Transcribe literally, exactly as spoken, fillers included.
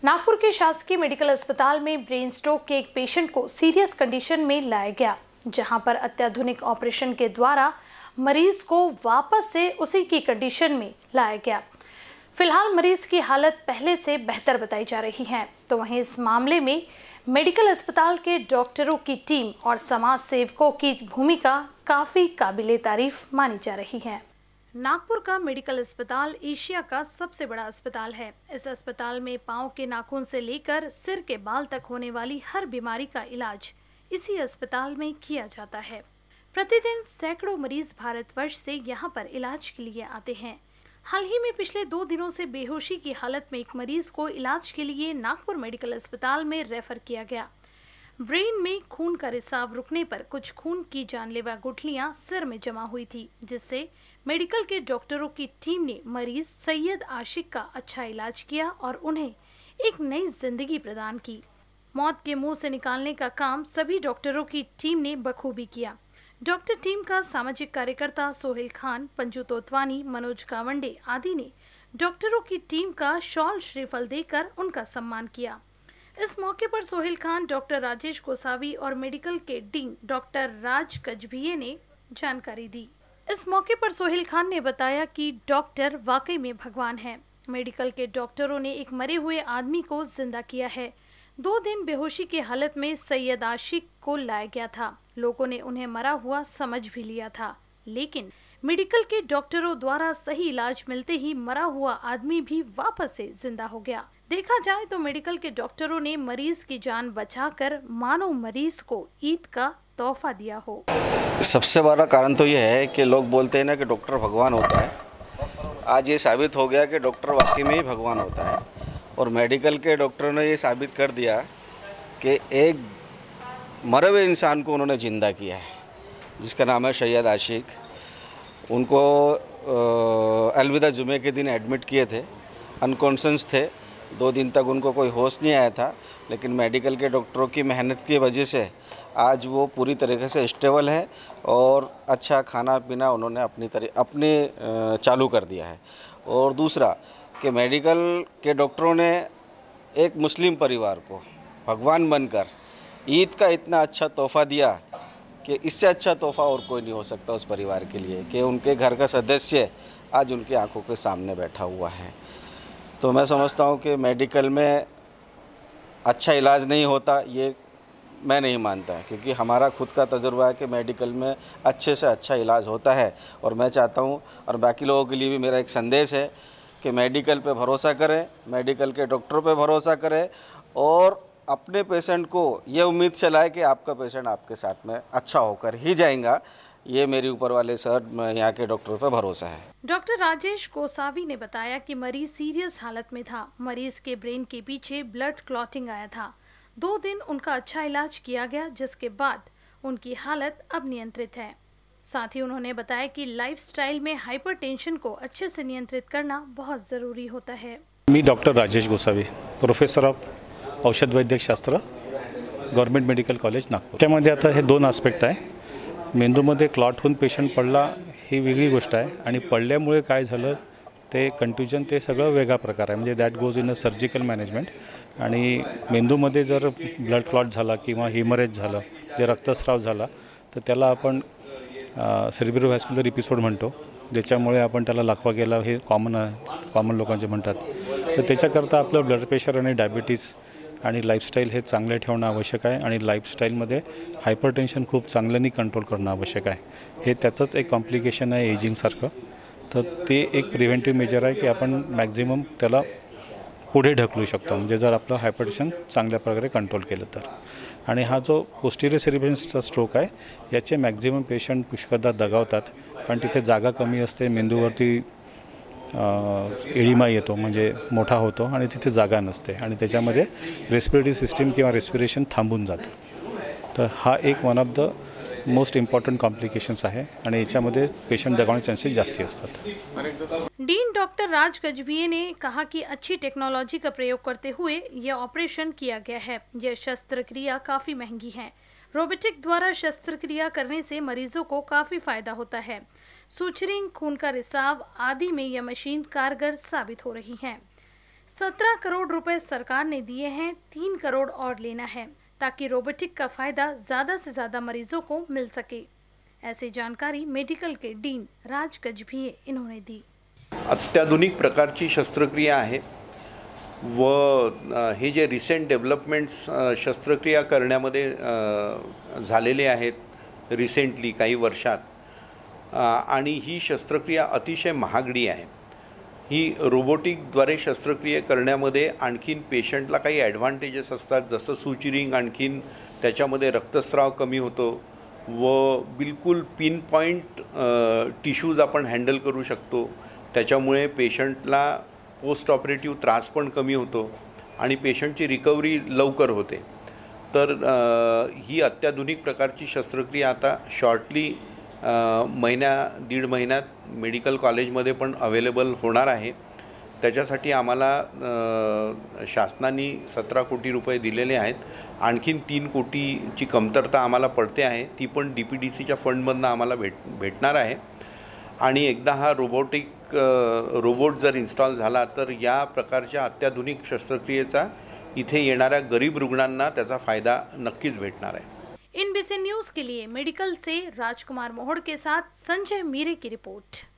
नागपुर के शासकीय मेडिकल अस्पताल में ब्रेन स्ट्रोक के एक पेशेंट को सीरियस कंडीशन में लाया गया, जहां पर अत्याधुनिक ऑपरेशन के द्वारा मरीज को वापस से उसी की कंडीशन में लाया गया। फिलहाल मरीज की हालत पहले से बेहतर बताई जा रही है। तो वहीं इस मामले में मेडिकल अस्पताल के डॉक्टरों की टीम और समाज सेवकों की भूमिका काफी काबिले तारीफ मानी जा रही है। नागपुर का मेडिकल अस्पताल एशिया का सबसे बड़ा अस्पताल है। इस अस्पताल में पांव के नाखून से लेकर सिर के बाल तक होने वाली हर बीमारी का इलाज इसी अस्पताल में किया जाता है। प्रतिदिन सैकड़ों मरीज भारतवर्ष से यहां पर इलाज के लिए आते हैं। हाल ही में पिछले दो दिनों से बेहोशी की हालत में एक मरीज को इलाज के लिए नागपुर मेडिकल अस्पताल में रेफर किया गया। ब्रेन में खून का रिसाव रुकने पर कुछ खून की जानलेवा गुठलियां सिर में जमा हुई थी, जिससे मेडिकल के डॉक्टरों की टीम ने मरीज सैयद आशिक का अच्छा इलाज किया और उन्हें एक नई जिंदगी प्रदान की। मौत के मुंह से निकालने का काम सभी डॉक्टरों की टीम ने बखूबी किया। डॉक्टर टीम का सामाजिक कार्यकर्ता सोहेल खान, पंजू तोतवानी, मनोज कावंडे आदि ने डॉक्टरों की टीम का शॉल श्रीफल देकर उनका सम्मान किया। इस मौके पर सोहेल खान, डॉक्टर राजेश गोसावी और मेडिकल के डीन डॉक्टर राज कजभिये ने जानकारी दी। इस मौके पर सोहेल खान ने बताया कि डॉक्टर वाकई में भगवान है। मेडिकल के डॉक्टरों ने एक मरे हुए आदमी को जिंदा किया है। दो दिन बेहोशी की हालत में सैयद आशिक को लाया गया था। लोगों ने उन्हें मरा हुआ समझ भी लिया था, लेकिन मेडिकल के डॉक्टरों द्वारा सही इलाज मिलते ही मरा हुआ आदमी भी वापस से जिंदा हो गया। देखा जाए तो मेडिकल के डॉक्टरों ने मरीज की जान बचाकर मानो मरीज को ईद का तोहफा दिया हो। सबसे बड़ा कारण तो यह है कि लोग बोलते हैं ना कि डॉक्टर भगवान होता है। आज ये साबित हो गया कि डॉक्टर वाकई में ही भगवान होता है और मेडिकल के डॉक्टरों ने ये साबित कर दिया कि एक मरे हुए इंसान को उन्होंने ज़िंदा किया है, जिसका नाम है सैयद आशिक। उनको अलविदा जुमे के दिन एडमिट किए थे, अनकॉन्शियस थे। दो दिन तक उनको कोई होश नहीं आया था, लेकिन मेडिकल के डॉक्टरों की मेहनत की वजह से आज वो पूरी तरीके से स्टेबल है और अच्छा खाना पीना उन्होंने अपनी तरह अपने चालू कर दिया है। और दूसरा कि मेडिकल के डॉक्टरों ने एक मुस्लिम परिवार को भगवान बनकर ईद का इतना अच्छा तोहफा दिया कि इससे अच्छा तोहफा और कोई नहीं हो सकता उस परिवार के लिए कि उनके घर का सदस्य आज उनकी आंखों के सामने बैठा हुआ है। तो मैं समझता हूँ कि मेडिकल में अच्छा इलाज नहीं होता, ये मैं नहीं मानता, क्योंकि हमारा खुद का तजुर्बा है कि मेडिकल में अच्छे से अच्छा इलाज होता है। और मैं चाहता हूँ और बाकी लोगों के लिए भी मेरा एक संदेश है कि मेडिकल पे भरोसा करें, मेडिकल के डॉक्टरों पे भरोसा करें और अपने पेशेंट को ये उम्मीद से लाए कि आपका पेशेंट आपके साथ में अच्छा होकर ही जाएगा। ये मेरी ऊपर वाले सर यहाँ के डॉक्टरों पर भरोसा है। डॉक्टर राजेश गोसावी ने बताया कि मरीज सीरियस हालत में था। मरीज के ब्रेन के पीछे ब्लड क्लॉटिंग आया था। दो दिन उनका अच्छा इलाज किया गया, जिसके बाद उनकी हालत अब नियंत्रित है। साथ ही उन्होंने बताया कि लाइफस्टाइल में हाइपरटेंशन को अच्छे से नियंत्रित करना बहुत जरूरी होता है। मी doctor Rajesh Gosavi, professor of औषध वैद्यकशास्त्र, गव्हर्नमेंट मेडिकल कॉलेज नागपूर। त्यामध्ये आता हे दोन आस्पेक्ट आहे। मेंदूमध्ये क्लॉट होऊन पेशंट पडला ही वेगळी गोष्ट आहे आणि पडल्यामुळे काय झालं ते कंट्युजन ते सगळं वेगळा प्रकार आहे, म्हणजे that goes in a surgical management. आणि मेंदूमध्ये जर ब्लड क्लॉट झाला किंवा हिमरेज झालं, जे रक्तस्राव झाला, तर त्याला आपण सेरिब्रोव्हॅस्क्युलर एपिसोड म्हणतो, ज्याच्यामुळे आपण त्याला लाखवा गेला हे कॉमन कॉमन लोकांचे म्हणतात। तर त्याच्याकरता आपलं ब्लड प्रेशर आणि डायबिटीज आणि लाईफस्टाईल हे चांगले ठेवणं आवश्यक आहे आणि लाईफस्टाईलमध्ये हायपरटेन्शन खूप चांगल्याने कंट्रोल करणं आवश्यक आहे। हे त्याचंच एक कॉम्प्लिकेशन आहे एजिंगसारखं। तर ते एक प्रिव्हेंटिव्ह मेजर आहे की आपण मॅक्झिमम त्याला पुढे ढकलू शकतो, म्हणजे जर आपलं हायपरटेन्शन चांगल्या प्रकारे कंट्रोल केलं तर। आणि हा जो पोस्टिरियर सेरिब्रमचा स्ट्रोक आहे, याचे मॅक्झिमम पेशंट पुष्कळदा दगावतात, कारण तिथे जागा कमी असते, मेंदूवरती एडिमा येतो, म्हणजे मोठा होतो आणि तिथे जागा नसते आणि त्याच्यामध्ये रेस्पिरेटरी सिस्टीम किंवा रेस्पिरेशन थांबून जातं। तर हा एक one of the most important complications आहे आणि याच्यामध्ये पेशंट दगावण्याचे चान्सेस जास्ती असतात। डीन डॉक्टर राज कजभिये ने कहा कि अच्छी टेक्नोलॉजी का प्रयोग करते हुए यह ऑपरेशन किया गया है। यह शस्त्रक्रिया काफी महंगी है। रोबोटिक द्वारा शस्त्रक्रिया करने से मरीजों को काफी फायदा होता है। सूचरिंग, खून का रिसाव आदि में यह मशीन कारगर साबित हो रही है। सत्रह करोड़ रुपए सरकार ने दिए हैं, तीन करोड़ और लेना है ताकि रोबोटिक का फायदा ज्यादा से ज्यादा मरीजों को मिल सके। ऐसी जानकारी मेडिकल के डीन राज गजभिये इन्होंने दी। अत्याधुनिक प्रकारची शस्त्रक्रिया आहे व हे जे रिसेंट डेव्हलपमेंट्स शस्त्रक्रिया करण्यामध्ये झालेले आहेत रिसेंटली काही वर्षात आणि ही शस्त्रक्रिया अतिशय महागडी आहे। ही रोबोटिकद्वारे शस्त्रक्रिया करण्यामध्ये आणखीन पेशंटला काही ॲडव्हान्टेजेस असतात, जसं सुचिरिंग आणखीन त्याच्यामध्ये रक्तस्राव कमी होतो व बिलकुल पिन पॉईंट टिश्यूज आपण हँडल करू शकतो। त्याच्यामुळे पेशंटला पोस्ट ऑपरेटिव्ह त्रास पण कमी होतो आणि पेशंटची रिकव्हरी लवकर होते। तर ही अत्याधुनिक प्रकारची शस्त्रक्रिया आता शॉर्टली महिन्या दीड महिन्यात मेडिकल कॉलेजमध्ये पण अवेलेबल होणार आहे। त्याच्यासाठी आम्हाला शासनाने सतरा कोटी रुपये दिलेले आहेत। आणखीन तीन कोटीची कमतरता आम्हाला पडते आहे, ती पण डी पी डी सीच्या फंडमधनं आम्हाला भेट भेटणार आहे। आणि एकदा हा रोबोटिक रोबोट जर इन्स्टॉल झाला तर या प्रकारच्या अत्याधुनिक शस्त्रक्रियेचा इथे येणाऱ्या गरीब रुग्णांना त्याचा फायदा नक्कीच भेटणार आहे। इन बी सी न्यूज़ के लिए मेडिकल से राजकुमार मोहड़ के साथ संजय मीरे की रिपोर्ट।